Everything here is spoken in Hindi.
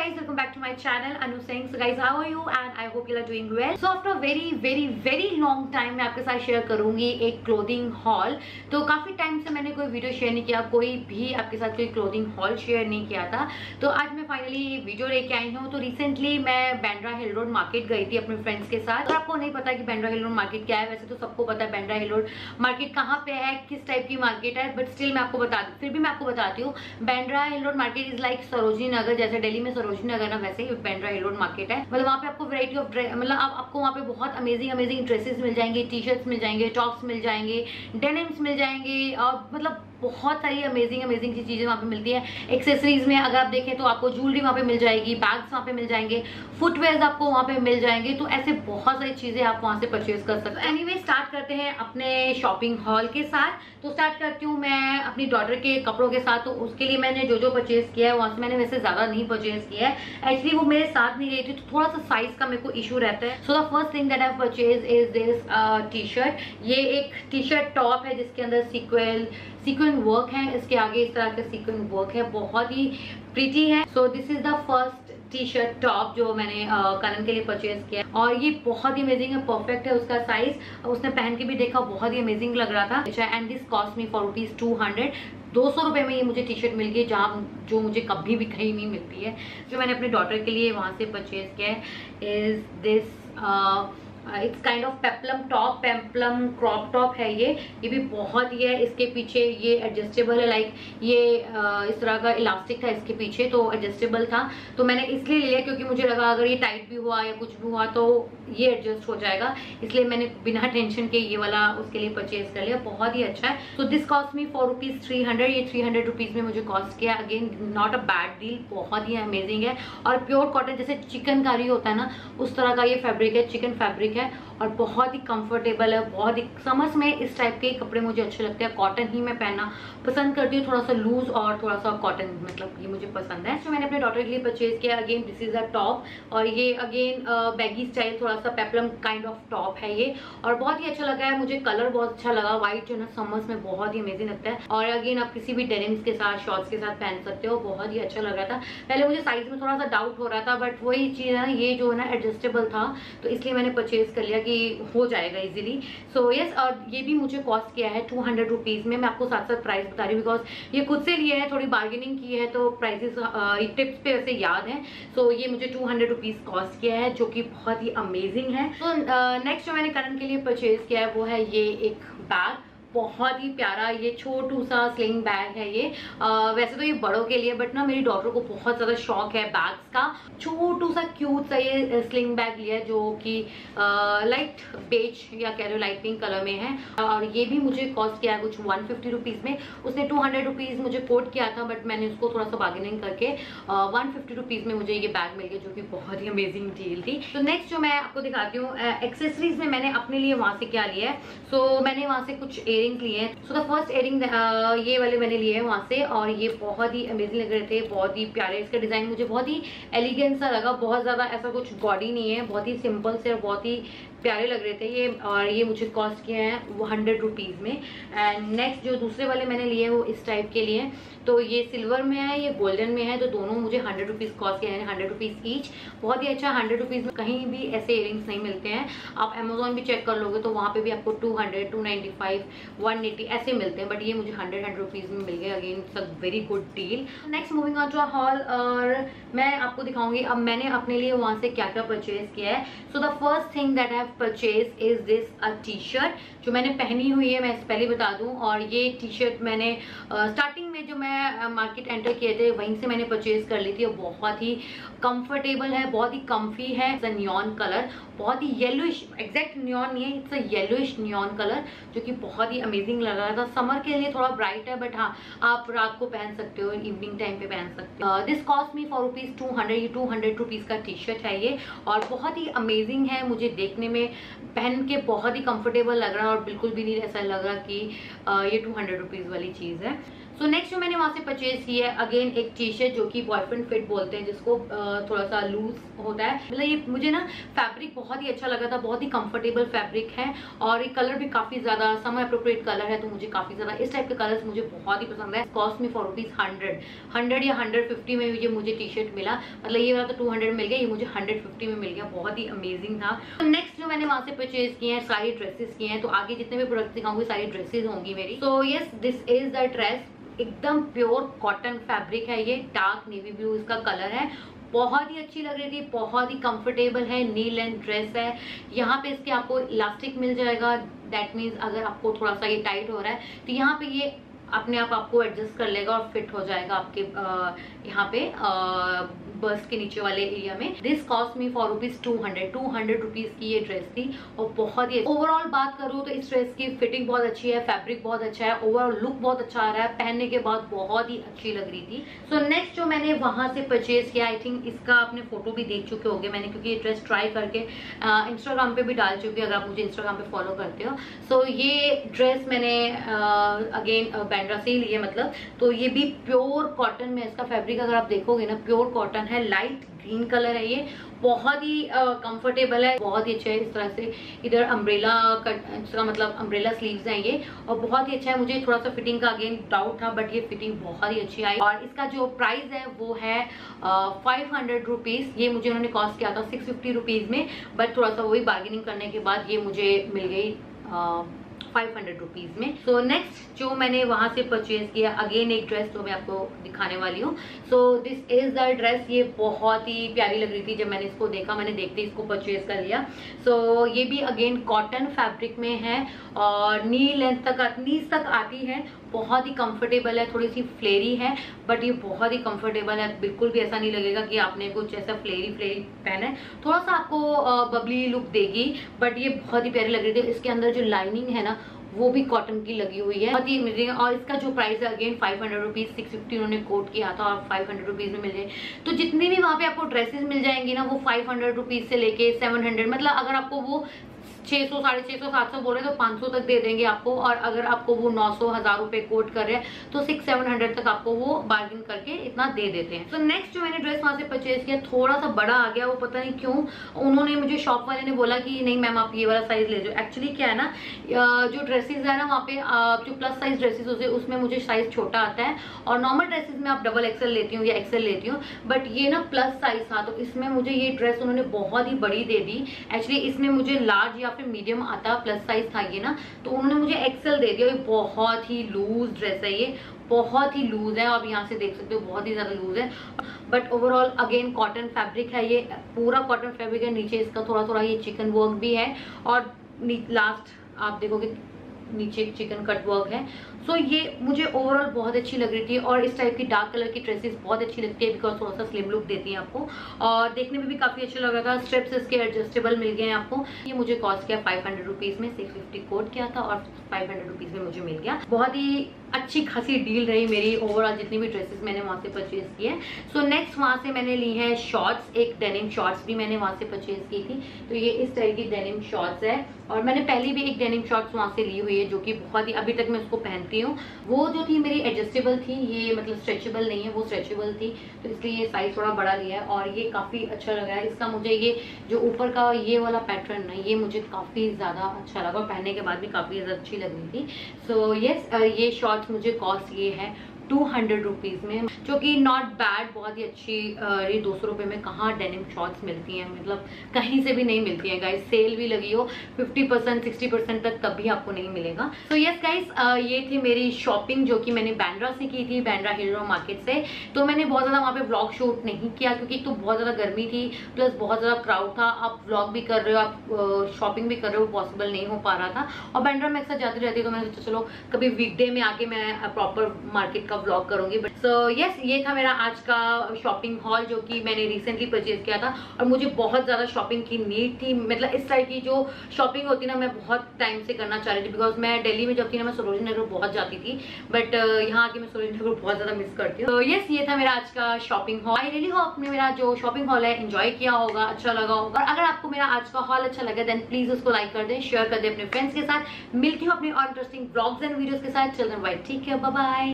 guys, welcome back to my channel Anu Singh. So guys, how are you? And I hope you are doing well. So after very long time मैं आपके साथ शेयर करूंगी एक क्लोथिंग हॉल. तो काफी टाइम से मैंने कोई वीडियो शेयर नहीं किया, कोई भी आपके साथ कोई क्लोथिंग हॉल शेयर नहीं किया था. तो आज मैं फाइनली वीडियो लेके आई हूँ. तो रिसेंटली मैं बांद्रा हिल रोड मार्केट गई थी अपने फ्रेंड्स के साथ. अगर आपको नहीं पता कि बांद्रा हिल रोड मार्केट क्या है, वैसे तो सबको पता है बांद्रा हिल रोड मार्केट कहाँ पे है, किस टाइप की मार्केट है, बट स्टिल मैं आपको बताती हूँ. Bandra hill road market is like Sarojini Nagar. जैसे दिल्ली में सरोजनी नगर ना, वैसे ही बांद्रा हिल रोड मार्केट है. मतलब वहाँ पे आपको वैरायटी ऑफ मतलब आपको वहाँ पे बहुत अमेजिंग ड्रेसेस मिल जाएंगे, टी शर्ट्स मिल जाएंगे, टॉप्स मिल जाएंगे, डेनिम्स मिल जाएंगे और मतलब बहुत सारी अमेजिंग सी चीजें वहाँ पे मिलती है. एक्सेसरीज में अगर आप देखें तो आपको ज्वेलरी वहाँ पे मिल जाएगी, बैग्स वहाँ पे मिल जाएंगे, फुटवेयर आपको वहाँ पे मिल जाएंगे. तो ऐसे बहुत सारी चीजें आप वहाँ से परचेज कर सकते हैं. एनीवे स्टार्ट करते हैं अपने शॉपिंग हॉल के साथ. तो स्टार्ट करती हूँ मैं अपनी डॉटर के कपड़ों के साथ. तो उसके लिए मैंने जो परचेज किया है वहाँ से मैंने वैसे ज्यादा नहीं परचेज किया है. एक्चुअली वो मेरे साथ नहीं रही थी तो थोड़ा सा साइज का मेरे को इशू रहता है. So the first thing that I purchase is this T shirt. ये एक टी शर्ट टॉप है जिसके अंदर सीक्वेंस वर्क है. इसके आगे इस तरह का सीक्वेंस वर्क है, बहुत ही प्रीटी है. So this is the first T shirt top जो मैंने करण के लिए परचेज किया और ये बहुत ही अमेजिंग है, परफेक्ट है उसका साइज. उसने पहन के भी देखा, बहुत ही अमेजिंग लग रहा था. And this cost me for ₹200. 200 रुपए में ये मुझे टी शर्ट मिल गई, जो मुझे कभी भी कहीं नहीं मिलती है. जो मैंने अपने डॉटर के लिए वहां से परचेज किया है is this it's kind of peplum crop top है. ये भी बहुत ही है. इसके पीछे ये एडजस्टेबल है, लाइक ये इस तरह का इलास्टिक था इसके पीछे, तो एडजस्टेबल था. तो मैंने इसलिए लिया क्योंकि मुझे लगा अगर ये टाइट भी हुआ या कुछ भी हुआ तो ये एडजस्ट हो जाएगा, इसलिए मैंने बिना टेंशन के ये वाला उसके लिए परचेज कर लिया. बहुत ही अच्छा है. So this cost me for ₹300. ये 300 रुपीज में मुझे कॉस्ट किया. Again not a bad deal, बहुत ही अमेजिंग है. और प्योर कॉटन, जैसे चिकनकारी होता है ना, उस तरह का ये फैब्रिक है, चिकन फैब्रिक है और बहुत ही कंफर्टेबल है. बहुत ही समर्स में इस टाइप के कपड़े मुझे अच्छे लगते हैं. कॉटन ही मैं पहनना पसंद करती हूँ, थोड़ा सा लूज और थोड़ा सा कॉटन, मतलब ये मुझे पसंद है. तो मैंने अपने डॉटर के लिए परचेज किया. Again this is a top और ये अगेन बैगी स्टाइल, थोड़ा सा पेप्लम काइंड ऑफ टॉप है ये और बहुत ही अच्छा लगा है मुझे. कलर बहुत अच्छा लगा, व्हाइट जो है ना समर्स में बहुत ही अमेजिंग लगता है. और अगेन आप किसी भी डेनिम्स के साथ, शॉर्ट्स के साथ पहन सकते हो. बहुत ही अच्छा लग रहा था. पहले मुझे साइज में थोड़ा सा डाउट हो रहा था, बट वही चीज है ना, ये जो है ना एडजस्टेबल था तो इसलिए मैंने परचेज कर लिया कि हो जाएगा इजीली. सो यस, और ये भी मुझे कॉस्ट किया है 200 रुपीज में. मैं आपको साथ साथ प्राइस बता रही हूँ बिकॉज ये खुद से लिए है, थोड़ी बार्गेनिंग की है तो प्राइसेस टिप्स पे वैसे याद है. सो ये मुझे 200 रुपीज कॉस्ट किया है जो कि बहुत ही अमेजिंग है. तो नेक्स्ट जो मैंने करण के लिए परचेज किया है वो है ये एक बैग. बहुत ही प्यारा ये छोटू सा स्लिंग बैग है ये. वैसे तो ये बड़ों के लिए, बट ना मेरी डॉटर को बहुत ज्यादा शौक है बैग्स का. छोटू सा क्यूट सा ये स्लिंग बैग लिया है जो कि लाइट बेज या कह लो लाइट पिंक कलर में है. और ये भी मुझे कॉस्ट किया है कुछ 150 रुपीज में. उसने 200 रुपीज मुझे कोट किया था, बट मैंने उसको थोड़ा सा बार्गेनिंग करके 150 रुपीज में मुझे ये बैग मिल गया, जो कि बहुत ही अमेजिंग डील थी. तो नेक्स्ट जो मैं आपको दिखाती हूँ एक्सेसरीज में मैंने अपने लिए वहां से क्या लिया है. सो मैंने वहां से कुछ इयरिंग लिए हैं. सो द फर्स्ट इयरिंग ये वाले मैंने लिए हैं वहां से और ये बहुत ही अमेजिंग लग रहे थे, बहुत ही प्यारे. इसका डिजाइन मुझे बहुत ही एलिगेंट सा लगा, बहुत ज्यादा ऐसा कुछ गॉडी नहीं है, बहुत ही सिंपल से और बहुत ही प्यारे लग रहे थे ये. और ये मुझे कॉस्ट किए हैं 100 रुपीज में. एंड नेक्स्ट जो दूसरे वाले मैंने लिए वो इस टाइप के लिए. तो ये सिल्वर में है, ये गोल्डन में है, तो दोनों मुझे 100 रुपीज कॉस्ट किए हैं, 100 रुपीज ईच. बहुत ही अच्छा. 100 रुपीज में कहीं भी ऐसे इयरिंग्स नहीं मिलते हैं. आप अमेजोन भी चेक कर लोगे तो वहां पे भी आपको 200, 295, 180 ऐसे मिलते हैं, बट ये मुझे 100 रुपीज में मिल गए. Again it's a very good deal. Next moving on to a haul और मैं आपको दिखाऊंगी अब मैंने अपने लिए वहां से क्या क्या परचेज किया है. So the first thing that I have purchase is this a T shirt जो मैंने पहनी हुई है, मैं पहले बता दूं. और ये टी शर्ट मैंने स्टार्टिंग में जो मैं मार्केट एंटर किए थे वहीं से मैंने परचेज कर ली थी. और बहुत ही कंफर्टेबल है, बहुत ही कंफी है. इट्स अ नियॉन कलर, बहुत ही येलोइश, एग्जैक्ट नियॉन नहीं है, it's a yellowish neon colour जो कि बहुत ही अमेजिंग लग रहा था. समर के लिए थोड़ा ब्राइट है, बट हाँ आप रात को पहन सकते हो, इवनिंग टाइम पे पहन सकते हो. This cost me for ₹200. ये 200 रुपीज का टी शर्ट है ये और बहुत ही अमेजिंग है. मुझे देखने में पहन के बहुत ही कंफर्टेबल लग रहा है और बिल्कुल भी नहीं ऐसा लग रहा कि ये 200 रुपीज वाली चीज है. सो नेक्स्ट जो मैंने वहां से परचेज की है अगेन एक टी शर्ट जो कि बॉयफ्रेंड फिट बोलते हैं, जिसको थोड़ा सा लूज होता है। मतलब ये मुझे ना फैब्रिक बहुत ही अच्छा लगा था, बहुत ही कंफर्टेबल फैब्रिक है और ये कलर भी काफी ज्यादा समर अप्रोप्रिएट कलर है, तो मुझे काफी ज्यादा इस टाइप के कलर्स मुझे बहुत ही पसंद है। कॉस्ट में फॉर ₹100 या 150 में ये मुझे टी शर्ट मिला, मतलब ये वाला तो 200 मिल गया, ये मुझे 150 में मिल गया, बहुत ही अमेजिंग था। तो नेक्स्ट जो मैंने वहां से परचेज किए हैं सारी ड्रेसेस किए हैं, तो आगे जितने भी प्रोडक्ट दिखाऊंगी सारी ड्रेसेस होंगी मेरी। So yes, this is the dress, एकदम प्योर कॉटन फैब्रिक है, ये डार्क नेवी ब्लू इसका कलर है, बहुत ही अच्छी लग रही थी, बहुत ही कंफर्टेबल है, नी लेंथ ड्रेस है। यहाँ पे इसके आपको इलास्टिक मिल जाएगा, दैट मीन्स अगर आपको थोड़ा सा ये टाइट हो रहा है तो यहाँ पे ये अपने आप आपको एडजस्ट कर लेगा और फिट हो जाएगा आपके यहाँ पे बस के नीचे वाले एरिया में। दिस कॉस्ट मी फॉर ₹200 की ये ड्रेस थी और बहुत ही ओवरऑल बात करूँ तो इस ड्रेस की फिटिंग बहुत अच्छी है, फैब्रिक बहुत अच्छा है, ओवरऑल लुक बहुत अच्छा आ रहा है, पहनने के बाद बहुत ही अच्छी लग रही थी। सो नेक्स्ट जो मैंने वहां से परचेज किया, आई थिंक इसका आपने फोटो भी देख चुके होंगे मैंने, क्योंकि ये ड्रेस ट्राई करके इंस्टाग्राम पे भी डाल चुकी है, अगर आप मुझे इंस्टाग्राम पे फॉलो करते हो। सो ये ड्रेस मैंने अगेन बैंड्रा से ही ली है, मतलब तो ये भी प्योर कॉटन में, इसका फैब्रिक अगर आप देखोगे ना प्योर कॉटन है, लाइट ग्रीन कलर है, ये बहुत ही कंफर्टेबल है, बहुत ही अच्छा है। इस तरह से इधर अम्ब्रेला कट, इसका मतलब अम्ब्रेला स्लीव्स हैं ये, और बहुत ही अच्छा है। मुझे थोड़ा सा फिटिंग का अगेन डाउट था, बट ये फिटिंग बहुत ही अच्छी आई। और इसका जो प्राइस है वो है ₹500। ये मुझे उन्होंने कॉस्ट किया था ₹650 में, बट थोड़ा सा वही बार्गेनिंग करने के बाद ये मुझे मिल गई ₹500 में। सो नेक्स्ट जो मैंने वहां से परचेज किया अगेन एक ड्रेस जो मैं आपको दिखाने वाली हूँ। So this is the dress, ये बहुत ही प्यारी लग रही थी जब मैंने इसको देखा, मैंने देखते इसको परचेज कर लिया। सो ये भी अगेन कॉटन फैब्रिक में है और नी लेंथ तक, नीज तक आती है, बहुत ही कंफर्टेबल है, थोड़ी सी फ्लेरी है बट ये बहुत ही कंफर्टेबल है, बिल्कुल भी ऐसा नहीं लगेगा कि आपने कुछ ऐसा फ्लेरी पहना है, थोड़ा सा आपको बबली लुक देगी, बट ये बहुत ही प्यारी लग रही थी। इसके अंदर जो लाइनिंग है ना वो भी कॉटन की लगी हुई है, बहुत ही अमेजिंग है। और इसका जो प्राइस है अगेन ₹500, 650 उन्होंने कोट किया था और ₹500 में मिल जाए। तो जितनी भी वहां पे आपको ड्रेसेस मिल जाएंगी ना वो ₹500 से लेके 700, मतलब अगर आपको वो 600, 650, 700 बोल रहे तो 500 तक दे देंगे आपको, और अगर आपको वो 900, 1000 रुपए कोट कर रहे हैं तो 600-700 तक आपको वो बार्गेन करके इतना दे देते हैं। तो नेक्स्ट जो मैंने ड्रेस वहां से परचेज किया थोड़ा सा बड़ा आ गया, वो पता नहीं क्यों, उन्होंने मुझे शॉप वाले ने बोला कि नहीं मैम आप ये वाला साइज ले जाओ। एक्चुअली क्या है ना, जो ड्रेसेस है ना वहाँ पे जो प्लस साइज ड्रेसेस होते हैं उसमें मुझे साइज छोटा आता है, और नॉर्मल ड्रेसेस में आप डबल एक्सएल लेती हूँ या एक्सएल लेती हूँ, बट ये ना प्लस साइज था तो इसमें मुझे ये ड्रेस उन्होंने बहुत ही बड़ी दे दी। एक्चुअली इसमें मुझे लार्ज या फिर मीडियम आता, प्लस साइज था ये ना, तो उन्होंने मुझे एक्सेल दे दिया। ये बहुत ही लूज ड्रेस है, ये बहुत ही लूज है, आप यहाँ से देख सकते हो बहुत ही ज्यादा लूज है, but overall again cotton fabric है, ये पूरा कॉटन फैब्रिक है, नीचे इसका थोड़ा थोड़ा ये चिकन वर्क भी है, और लास्ट आप देखोगे नीचे चिकन कट वर्क है। सो ये मुझे ओवरऑल बहुत अच्छी लग रही थी, और इस टाइप की डार्क कलर की ड्रेसेस बहुत अच्छी लगती है बिकॉज थोड़ा सा स्लिम लुक देती है आपको, और देखने में भी काफी अच्छा लग रहा था। स्ट्रिप्स इसके एडजस्टेबल मिल गए हैं आपको। ये मुझे कॉस्ट किया ₹500 में, 650 कोट किया था और ₹500 में मुझे मिल गया। बहुत ही अच्छी खासी डील रही मेरी ओवरऑल जितनी भी ड्रेसेस मैंने वहां से परचेज की है। सो नेक्स्ट वहां से मैंने ली है शॉर्ट्स, एक डेनिम शॉर्ट्स भी मैंने वहां से परचेज की थी। तो ये इस तरह की डेनिम शॉर्ट्स है, और मैंने पहले भी एक डेनिम शॉर्ट्स वहां से ली हुई है जो कि बहुत ही अभी तक मैं उसको पहनती हूँ। वो जो थी मेरी एडजस्टेबल थी, ये मतलब स्ट्रेचेबल नहीं है, वो स्ट्रेचेबल थी, तो इसलिए ये साइज थोड़ा बड़ा लिया है, और ये काफी अच्छा लगा है। इसका मुझे ये जो ऊपर का ये वाला पैटर्न है ये मुझे काफी ज्यादा अच्छा लगा, और पहनने के बाद भी काफी ज्यादा अच्छी लग रही थी। सो यस, ये शॉर्ट्स मुझे कॉस्ट ये है ₹200 में, जो कि नॉट बैड, बहुत ही अच्छी। ये ₹200 में कहाँ डेनिम शॉर्ट्स मिलती हैं, मतलब कहीं से भी नहीं मिलती हैं गाइस। सेल भी लगी हो 50%, 60% तक, तब भी आपको नहीं मिलेगा। तो यस गाइस, ये थी मेरी शॉपिंग जो कि मैंने बैंड्रा से की थी, बैंड्रा हीरो मार्केट से। तो मैंने बहुत ज्यादा वहाँ पे व्लॉग शूट नहीं किया क्योंकि तो बहुत ज्यादा गर्मी थी, प्लस बहुत ज्यादा क्राउड था। आप व्लॉग भी कर रहे हो, आप शॉपिंग भी कर रहे हो, पॉसिबल नहीं हो पा रहा था। और बैंड्रा में अक्सर जाती रहती है, तो मैंने सोचा चलो कभी वीकडे में आके मैं प्रॉपर मार्केट का व्लॉग करूंगी। बट सो यस, ये था मेरा आज का शॉपिंग हॉल जो कि मैंने रिसेंटली परचेज किया था, और मुझे बहुत ज्यादा शॉपिंग की नीड थी। मतलब इस तरह की जो शॉपिंग होती ना, मैं बहुत टाइम से करना चाह रही थी, बिकॉज मैं दिल्ली में जब थी ना मैं सरोजिनी नगर बहुत जाती थी, बट यहाँ आके मैं सरोजिनी नगर बहुत ज्यादा मिस करती हूँ। तो यस, ये था मेरा आज का shopping haul. I really hope आपने मेरा जो शॉपिंग हॉल है एंजॉय किया होगा, अच्छा लगा होगा। और अगर आपको मेरा आज का हॉल अच्छा लगा देन प्लीज उसको लाइक कर दें, शेयर कर दें अपने फ्रेंड्स के साथ। मिलती हूँ अपने और इंटरेस्टिंग ब्लॉग्स एंड वीडियोस के साथ। चल बाय, ठीक है, बाय बाय।